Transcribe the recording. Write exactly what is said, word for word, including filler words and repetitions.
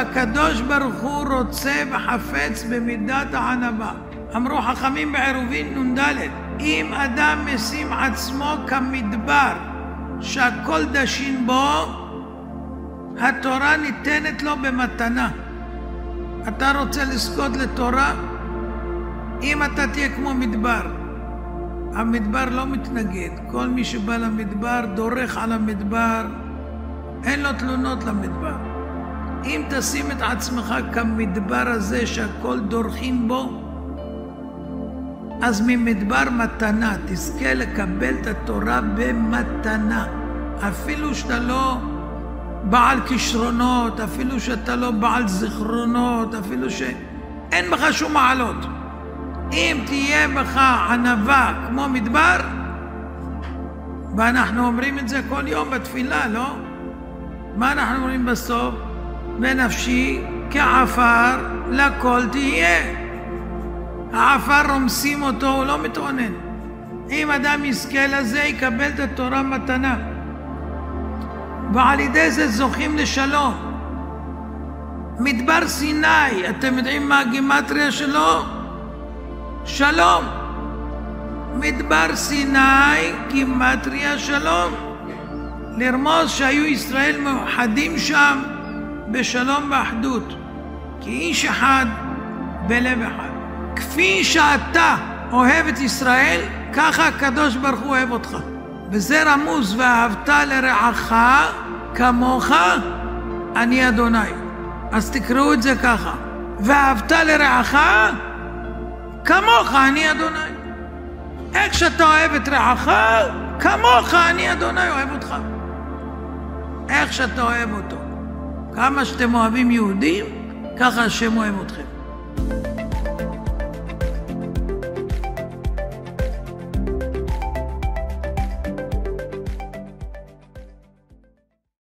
הקדוש ברוך הוא רוצה וחפץ במידת הענווה. אמרו חכמים בעירובין נ"ד, אם אדם משים עצמו כמדבר שהכל דשין בו, התורה ניתנת לו במתנה. אתה רוצה לזכות לתורה? אם אתה תהיה כמו מדבר, המדבר לא מתנגד. כל מי שבא למדבר דורך על המדבר, אין לו תלונות למדבר. אם תשים את עצמך כמדבר הזה שהכל דורכים בו, אז ממדבר מתנה תזכה לקבל את התורה במתנה. אפילו שאתה לא בעל כישרונות, אפילו שאתה לא בעל זיכרונות, אפילו שאין בך שום מעלות. אם תהיה בך ענווה כמו מדבר, ואנחנו אומרים את זה כל יום בתפילה, לא? מה אנחנו אומרים בסוף? בנפשי כעפר לכל תהיה. העפר רומסים אותו, הוא לא מתעונן. אם אדם יזכה לזה, יקבל את התורה מתנה. ועל ידי זה זוכים לשלום. מדבר סיני, אתם יודעים מה הגימטריה שלו? שלום. מדבר סיני, גימטריה שלום. לרמוז שהיו ישראל מאוחדים שם בשלום ואחדות. כי איש אחד בלב אחד. כפי שאתה אוהב את ישראל, ככה הקדוש ברוך הוא אוהב אותך. וזה רמוז, ואהבת לרעך כמוך אני אדוני. אז תקראו את זה ככה, ואהבת לרעך כמוך אני אדוני. איך שאתה אוהב את רעך, כמוך אני אדוני אוהב אותך. איך שאתה אוהב אותו. כמה שאתם אוהבים יהודים, ככה השם אוהב אתכם.